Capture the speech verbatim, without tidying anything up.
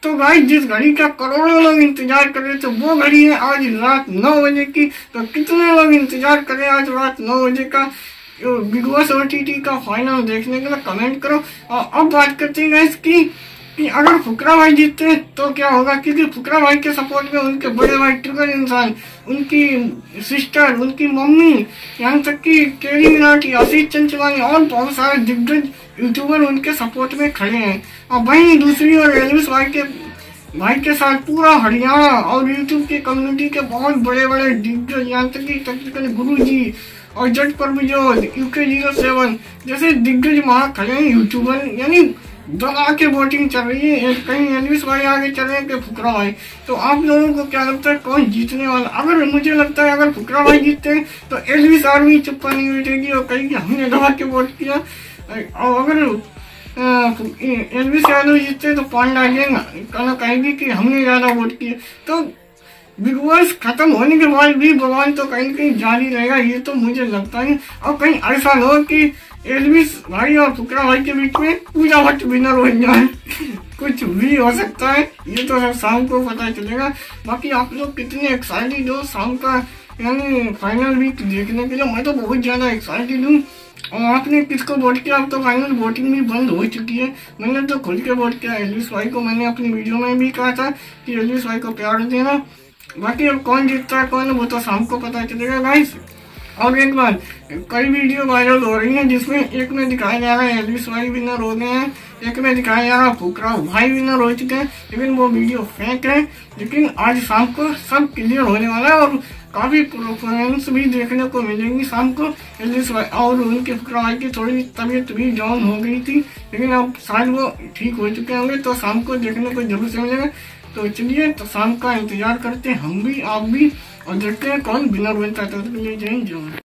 तो गाइस जिस घड़ी का करोड़ों लोग इंतजार कर रहे थे वो घड़ी है आज रात नौ बजे की। तो कितने लोग इंतजार कर रहे हैं आज रात नौ बजे का बिग बॉस ओटीटी का फाइनल देखने के लिए, कमेंट करो। और अब बात करते हैं गाइस की कि अगर फुकरा भाई जीतते हैं तो क्या होगा, क्योंकि फुकरा भाई के सपोर्ट में उनके बड़े भाई ट्रिगर इंसान, उनकी सिस्टर, उनकी मम्मी, यहाँ तक कि केरी मिनाटी, आशीष चंचलानी और बहुत सारे दिग्गज यूट्यूबर उनके सपोर्ट में खड़े हैं। और वहीं दूसरी ओर एल्विश भाई के भाई के साथ पूरा हरियाणा और यूट्यूब की कम्युनिटी के बहुत बड़े बड़े दिग्गज, यहाँ तक कि टेक्निकल गुरु जी और Jatt Paramjot, UK zero seven जैसे दिग्गज वहाँ खड़े हैं यूट्यूबर, यानी दबा के वोटिंग चल रही है। कहीं एल्विश भाई आगे चल रहे हैं कि फुकरा भाई। तो आप लोगों को क्या लगता है कौन जीतने वाला? अगर मुझे लगता है अगर फुकरा भाई जीतते हैं तो एल्विश आर्मी चुप्पा नहीं बैठेगी और कहेगी हमने दबा के वोट किया। और अगर एल्विश यादव जीतते तो पांडा कहना कहेगी कि हमने ज्यादा वोट किए। तो बिग बॉस खत्म होने के बाद भी भगवान तो कहीं कहीं जारी रहेगा, ये तो मुझे लगता है। और कहीं ऐसा न हो कि एल्विश भाई और फुकरा भाई के बीच में पूजा भट्ट विनर बन जाए कुछ भी हो सकता है, ये तो सब शाम को पता चलेगा। बाकी आप लोग कितने एक्साइटेड हो शाम का यानी फाइनल वीक देखने के लिए? मैं तो बहुत ज्यादा एक्साइटेड हूँ। और आपने किसको वोट किया? अब तो फाइनल वोटिंग भी बंद हो चुकी है। मैंने तो खुद के वोट किया एल्विश भाई को। मैंने अपनी वीडियो में भी कहा था कि एल्विश भाई को प्यार देना। बाकी अब कौन जीतता है कौन, वो तो शाम को पता चलेगा गाइस। और एक बार कई वीडियो वायरल हो रही हैं जिसमें एक में दिखाया जा रहा है एल्विश भाई विनर हो गए हैं, एक में दिखाया जा रहा है फुकरा भाई विनर हो चुके हैं, लेकिन वो वीडियो फेक है। लेकिन आज शाम को सब क्लियर होने वाला है और काफी परफॉर्मेंस भी देखने को मिलेंगी शाम को। एल्विश भाई और उनके फुकरा भाई की थोड़ी तबीयत भी डाउन हो गई थी, लेकिन अब शायद वो ठीक हो चुके होंगे, तो शाम को देखने को जरूर से मिलेगा। तो चलिए तो शाम का इंतजार करते हैं हम भी, आप भी, और देखते हैं कौन विनर बनता है। तो जय हिंद।